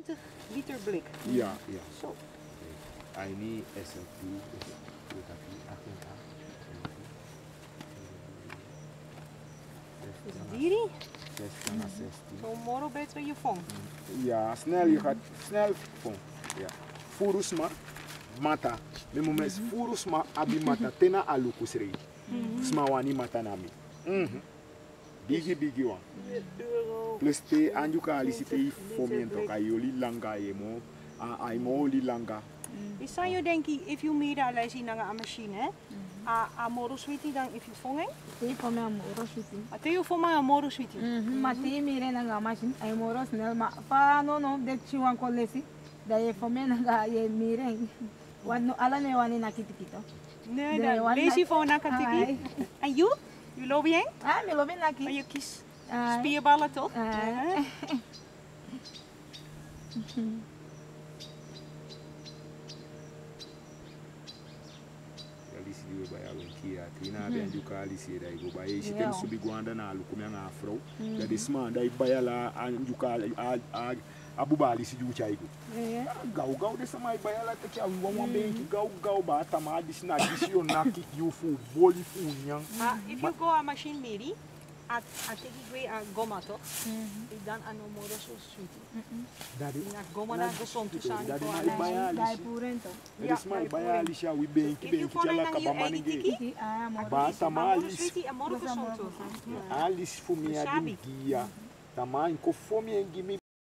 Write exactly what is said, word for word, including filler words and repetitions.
twintig liter blik. Ja, ja. Zo. Hij niet S L P, dus hoe dat die achttien A. Is die die? zestien à zestien. Zo moro beter je vong. Ja, snel, je gaat snel van. Ja. Furusma, mata. Me moment furusma abi mata tena alukusrei. Sma wani mata nami. Mhm. Bigi bigi one. Plus te anjuka alisite i fomento kayoli langa yemo. A aimo li langa. Is zou je denken, if you made a lijstje naar een machine, a a moro sweetie dan if you vongeng? Tem como é moro sweetie. Até eu for uma moro sweetie. Mas tem mire na machine, aí moro snel, mas fa no no de chiwan kolesi. Daí fome na ye mire. Wan ala ne wani na kitikito. Nee, dan lees je voor naar kantiki. En you? You loopt bien? Ah, me lo ven Maar aqui. je kiest spierballen toch? Ah. Alisi diwe baya wenkia tina be anjuka alisi da igo baya shitem subi gwanda na lukumya na afro. Da disma da ibaya la anjuka abuba alisi jucha igo. Gau gau de sama ibaya la te kya wwa benki gau gau ba tama disna disio naki yufu boli fu nyang. Ah, if you go a machine meri, at at take away a goma toch? Ik dan ano moro so sweetie. Dadi Na goma na gosong tu sani dadi ko na ala. ibaya Dai alisi. purento. Disma ibaya alisi wi benki If you benki go chala na kabamani you ge. tiki, Ah, moro. Ba tama moro alisi. sweetie, a moro gosong tu. Alice for me, I Sabi. didn't gear. The man could for me and give me